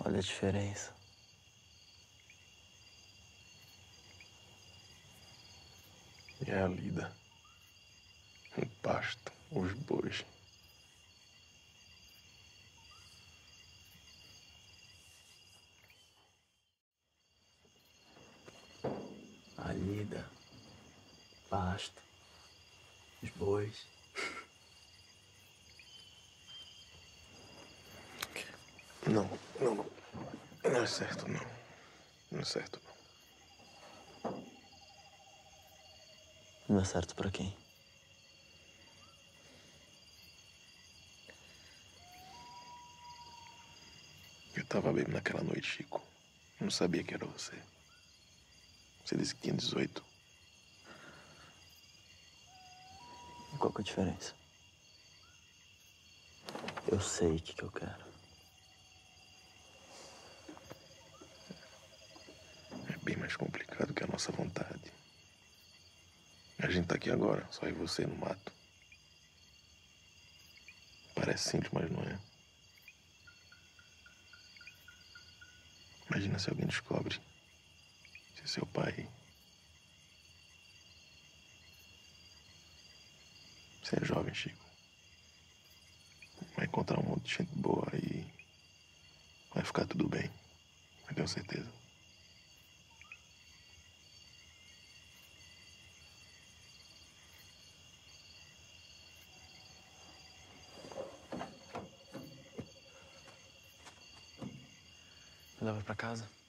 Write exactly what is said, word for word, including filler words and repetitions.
Olha a diferença. É a lida. O pasto, os bois. A lida, pasto, os bois. Não, não, não. Não é certo, não. Não é certo, não. Não é certo pra quem? Eu tava bêbado naquela noite, Chico. Não sabia que era você. Você disse que tinha dezoito. E qual que é a diferença? Eu sei o que, que eu quero. É bem mais complicado que a nossa vontade. A gente tá aqui agora, só eu e você no mato. Parece simples, mas não é. Imagina se alguém descobre. Se é seu pai. Você é jovem, Chico. Vai encontrar um monte de gente boa e vai ficar tudo bem. Eu tenho certeza. Me leva pra casa?